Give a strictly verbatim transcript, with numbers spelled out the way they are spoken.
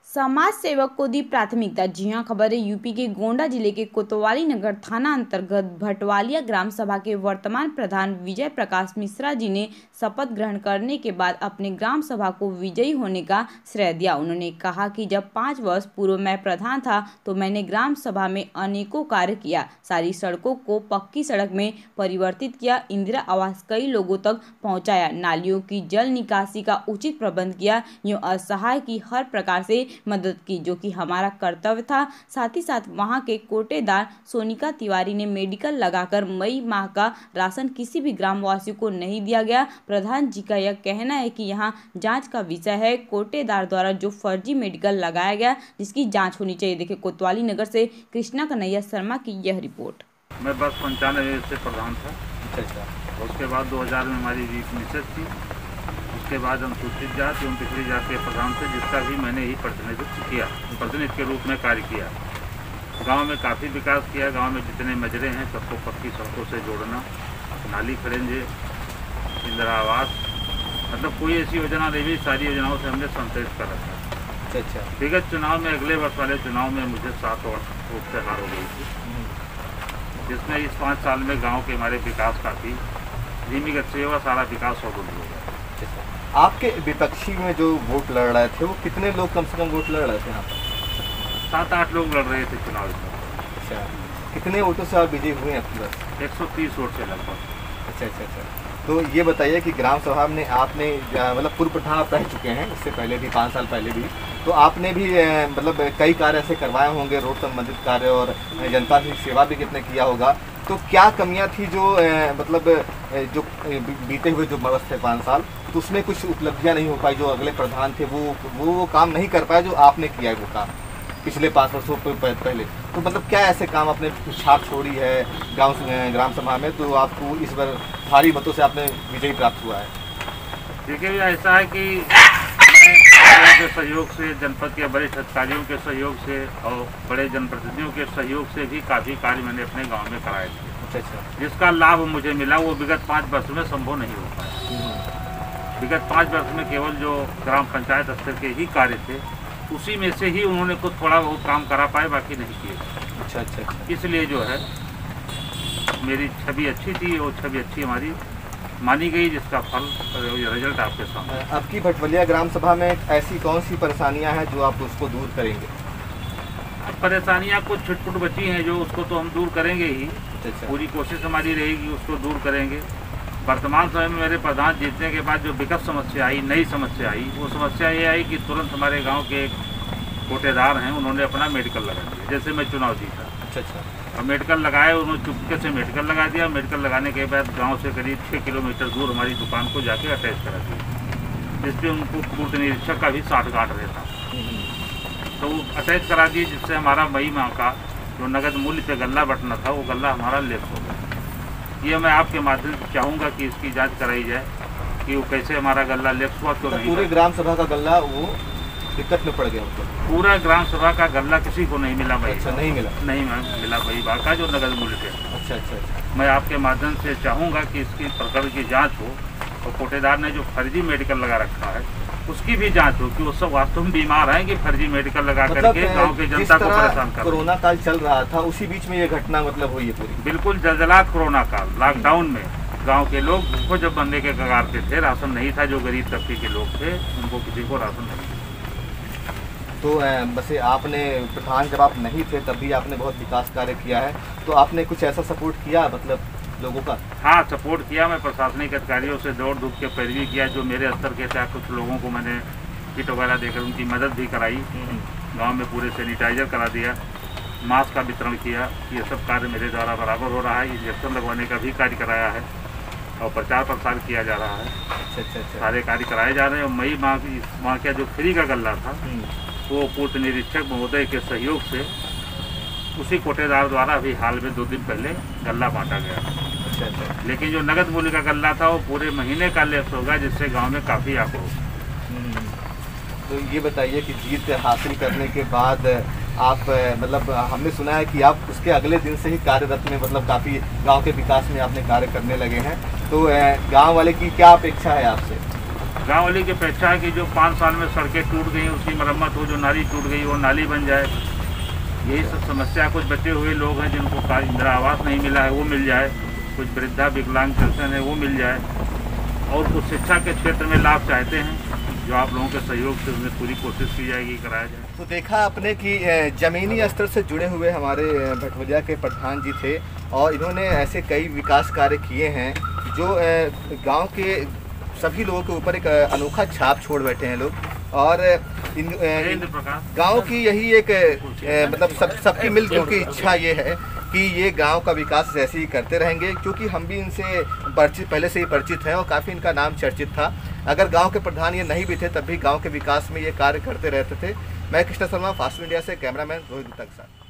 समाज सेवक को दी प्राथमिकता। जी हां, खबर है यूपी के गोंडा जिले के कोतवाली नगर थाना अंतर्गत भटवालिया ग्राम सभा के वर्तमान प्रधान विजय प्रकाश मिश्रा जी ने शपथ ग्रहण करने के बाद अपने ग्राम सभा को विजयी होने का श्रेय दिया। उन्होंने कहा कि जब पाँच वर्ष पूर्व मैं प्रधान था तो मैंने ग्राम सभा में अनेकों कार्य किया, सारी सड़कों को पक्की सड़क में परिवर्तित किया, इंदिरा आवास कई लोगों तक पहुँचाया, नालियों की जल निकासी का उचित प्रबंध किया, यूँ असहाय की हर प्रकार से मदद की, जो कि हमारा कर्तव्य था। साथ ही साथ वहां के कोटेदार सोनिका तिवारी ने मेडिकल लगाकर मई माह का राशन किसी भी ग्रामवासी को नहीं दिया गया। प्रधान जी का यह कहना है कि यहां जांच का विषय है, कोटेदार द्वारा जो फर्जी मेडिकल लगाया गया जिसकी जांच होनी चाहिए। देखिए कोतवाली नगर से कृष्णा कन्हैया शर्मा की यह रिपोर्ट। मैं बस पंचानवे से प्रधान था। अच्छा। उसके बाद दो हज़ार में हमारी मिसेज थी। उसके बाद हम सूचित जाति एवं पिछड़ी जाति के प्रधान थे, जिसका भी मैंने ही प्रतिनिधित्व किया, प्रतिनिधि के रूप में कार्य किया। गांव में काफ़ी विकास किया। गांव में जितने मजरे हैं सबको पक्की सड़कों से जोड़ना, नाली खड़ेंजे, इंदिरा आवास, मतलब कोई ऐसी योजना नहीं हुई, सारी योजनाओं से हमने संतुष्ट कर रखा। अच्छा अच्छा। विगत चुनाव में, अगले वर्ष वाले चुनाव में मुझे सात वर्ष रूप से हार हो गई थी, जिसमें इस पाँच साल में गाँव के हमारे विकास काफ़ी धीमी गति से हुआ, सारा विकास हो गया। आपके विपक्षी में जो वोट लड़ रहे थे वो कितने लोग कम से कम वोट लड़ रहे थे यहाँ पर? सात आठ लोग लड़ रहे थे चुनाव में। अच्छा, कितने वोटों से आप विजयी हुए हैं? प्लस एक सौ तीस वोट से लगभग। अच्छा अच्छा अच्छा। तो ये बताइए कि ग्राम सभा में आपने मतलब पूर्व प्रधान आप रह चुके हैं, इससे पहले भी पाँच साल पहले भी, तो आपने भी मतलब कई कार्य ऐसे करवाए होंगे, रोड संबंधित कार्य, और जनता की सेवा भी कितने किया होगा। तो क्या कमियां थी जो ए, मतलब ए, जो बीते हुए जो वर्ष थे पाँच साल, तो उसमें कुछ उपलब्धियां नहीं हो पाई? जो अगले प्रधान थे वो वो वो काम नहीं कर पाए जो आपने किया है वो काम पिछले पाँच वर्षों पहले। तो मतलब क्या ऐसे काम आपने छाप छोड़ी है गांव ग्राम सभा में, तो आपको इस बार भारी मतों से आपने विजयी प्राप्त हुआ है? देखिए भैया, ऐसा है कि मैं के सहयोग से, जनपद के वरिष्ठ अधिकारियों के सहयोग से और बड़े जनप्रतिनिधियों के सहयोग से भी काफ़ी कार्य मैंने अपने गांव में कराए थे। अच्छा अच्छा। जिसका लाभ मुझे मिला वो विगत पाँच वर्ष में संभव नहीं हो पाया। विगत पाँच वर्ष में केवल जो ग्राम पंचायत स्तर के ही कार्य थे उसी में से ही उन्होंने कुछ थोड़ा बहुत काम करा पाए, बाकी नहीं किए। अच्छा अच्छा अच्छा। इसलिए जो है मेरी छवि अच्छी थी, वो छवि अच्छी हमारी मानी गई, जिसका फल रिजल्ट आपके सामने। अब की भटवलिया ग्राम सभा में ऐसी कौन सी परेशानियां हैं जो आप उसको दूर करेंगे? परेशानियां कुछ छुटपुट बची हैं जो उसको तो हम दूर करेंगे ही। अच्छा। पूरी कोशिश हमारी रहेगी उसको दूर करेंगे। वर्तमान समय में मेरे प्रधान जीतने के बाद जो विकट समस्या आई, नई समस्या आई, वो समस्या ये आई कि तुरंत हमारे गाँव के कोटेदार हैं, उन्होंने अपना मेडिकल लगा दिया। जैसे मैं चुनाव जीता। अच्छा अच्छा। और मेडिकल लगाए, उन्होंने चुपके से मेडिकल लगा दिया। मेडिकल लगाने के बाद गांव से करीब छः किलोमीटर दूर हमारी दुकान को जाके अटैच करा दिया, जिसपे उनको पूर्व निरीक्षक का भी साठ गांठ रहता, तो वो अटैच करा दिए, जिससे हमारा मई माह का जो नगद मूल्य पे गल्ला बटना था वो गल्ला हमारा लेफ्ट हो गया। ये मैं आपके माध्यम से चाहूँगा कि इसकी जाँच कराई जाए कि वो कैसे हमारा गल्ला लेफ्ट हुआ, क्यों नहीं। पूरे ग्राम सभा का गल्ला वो दिक्कत में पड़ गया? पूरा ग्राम सभा का गल्ला किसी को नहीं मिला। भाई अच्छा, नहीं मिला? नहीं मिला वही बात का जो नगद मूल्य थे। अच्छा अच्छा अच्छा। मैं आपके माध्यम से चाहूँगा कि इसकी प्रकरण की जांच हो और कोटेदार ने जो फर्जी मेडिकल लगा रखा है उसकी भी जांच हो कि वो सब वास्तव में बीमार हैं कि फर्जी मेडिकल लगा मतलब करके गाँव के जनता को परेशान कर। कोरोना काल चल रहा था, उसी बीच में ये घटना मतलब हुई है पूरी? बिल्कुल जलजलात कोरोना काल, लॉकडाउन में गाँव के लोग को जब बनने के कगार पे थे, राशन नहीं था, जो गरीब तबके के लोग थे उनको किसी को राशन नहीं। तो वैसे आपने प्रधान जब आप नहीं थे तब भी आपने बहुत विकास कार्य किया है, तो आपने कुछ ऐसा सपोर्ट किया मतलब लोगों का? हाँ, सपोर्ट किया। मैं प्रशासनिक अधिकारियों से दौड़ धूप के पैरवी किया, जो मेरे स्तर के थे। कुछ लोगों को मैंने किट वगैरह देकर उनकी मदद भी कराई। गांव में पूरे सैनिटाइजर करा दिया, मास्क का वितरण किया। ये सब कार्य मेरे द्वारा बराबर हो रहा है। इंजेक्शन लगवाने का भी कार्य कराया है और प्रचार प्रसार किया जा रहा है। अच्छा अच्छा अच्छा। सारे कार्य कराए जा रहे हैं। और मई माह की माह का जो फ्री का गल्ला था वो पूर्व निरीक्षक महोदय के सहयोग से उसी कोटेदार द्वारा अभी हाल में दो दिन पहले गल्ला बांटा गया। अच्छा अच्छा। लेकिन जो नगद मूल्य का गल्ला था वो पूरे महीने का लेफ्ट होगा, जिससे गांव में काफ़ी आक्रोश। तो ये बताइए कि जीत हासिल करने के बाद आप मतलब हमने सुना है कि आप उसके अगले दिन से ही कार्यरत में मतलब काफ़ी गांव के विकास में आपने कार्य करने लगे हैं, तो गांव वाले की क्या अपेक्षा है आपसे? गाँव वाली की अपेक्षा है कि जो पाँच साल में सड़कें टूट गई उसकी मरम्मत हो, जो नाली टूट गई वो नाली बन जाए। यही सब समस्या, कुछ बचे हुए लोग हैं जिनको इंदिरा आवास नहीं मिला है वो मिल जाए, कुछ वृद्धा विकलांग पेंशन है वो मिल जाए, और कुछ शिक्षा के क्षेत्र में लाभ चाहते हैं जो आप लोगों के सहयोग से उन्हें पूरी कोशिश की जाएगी कराया जाए। तो देखा आपने कि ज़मीनी स्तर से जुड़े हुए हमारे भटवलिया के प्रधान जी थे और इन्होंने ऐसे कई विकास कार्य किए हैं जो गांव के सभी लोगों के ऊपर एक अनोखा छाप छोड़ बैठे हैं लोग। और इन गांव की यही एक मतलब सब सबकी मिलजुल की इच्छा ये है कि ये गांव का विकास ऐसे ही करते रहेंगे, क्योंकि हम भी इनसे परिचित पहले से ही परिचित हैं और काफ़ी इनका नाम चर्चित था। अगर गांव के प्रधान ये नहीं भी थे तब भी गांव के विकास में ये कार्य करते रहते थे। मैं कृष्णा शर्मा, फास्ट इंडिया से कैमरामैन रोहित तक साथ।